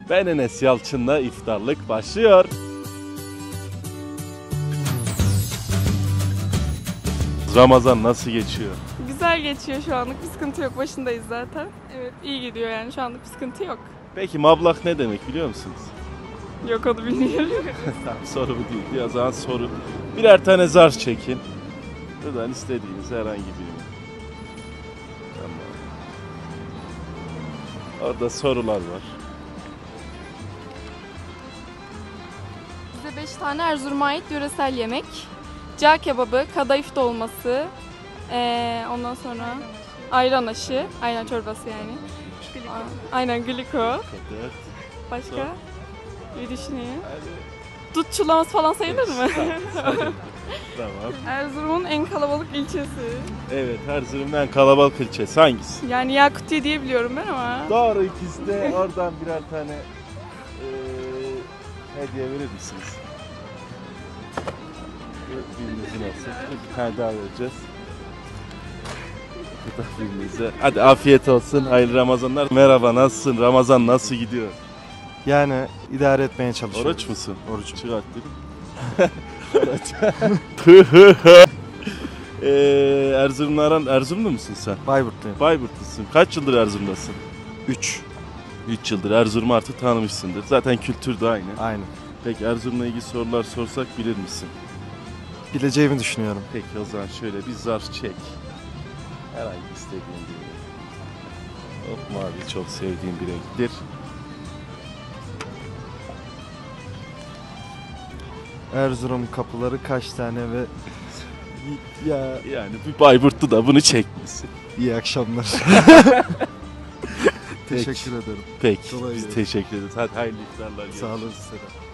Ben Enes Yalçın'la iftarlık başlıyor. Ramazan nasıl geçiyor? Güzel geçiyor şu anlık. Bir sıkıntı yok. Başındayız zaten. Evet, iyi gidiyor yani. Şu anlık bir sıkıntı yok. Peki mablak ne demek biliyor musunuz? Yok, onu bilmiyorum. Tamam, soru bu değil. Ya zaman soru. Birer tane zar çekin. Buradan istediğiniz herhangi birini. Tamam. Orada sorular var. Bize 5 tane Erzurum'a ait yöresel yemek. Cağ kebabı, kadayıf dolması, ondan sonra ayran aşı, ayran çorbası yani. Aynen, gliko. Evet. Başka? Bir düşüneyim. Dut çulaması falan sayılır mı? Tamam. Erzurum'un en kalabalık ilçesi. Evet, Erzurum'un en kalabalık ilçesi hangisi? Yani Yakutiye diye biliyorum ben ama. Doğru, ikisi de oradan birer tane hediye verir misiniz? Birinizin olsun. Bir tane daha vereceğiz. Bu da birinize. Hadi afiyet olsun, hayırlı Ramazanlar. Merhaba, nasılsın? Ramazan nasıl gidiyor? Yani idare etmeye çalışıyorum. Oruç musun? Oruçum. Çıkart Erzurumlu musun sen? Bayburtluyum. Bayburtlusun. Kaç yıldır Erzurum'dasın? 3. 3 yıldır Erzurum'u artık tanımışsındır. Zaten kültür de aynı. Aynı. Peki Erzurum'la ilgili sorular sorsak bilir misin? Bileceğimi düşünüyorum. Peki o zaman şöyle bir zarf çek. Herhangi istediğin bir renk. Hop, mavi çok sevdiğim bir renktir. Erzurum kapıları kaç tane ve ya Yani bir Bayburtlu da bunu çekmesin. iyi akşamlar. Teşekkür ederim. Peki Kolay biz gelsin. teşekkür ederiz. Hadi hayırlı iftarlar. Sağ olun size de.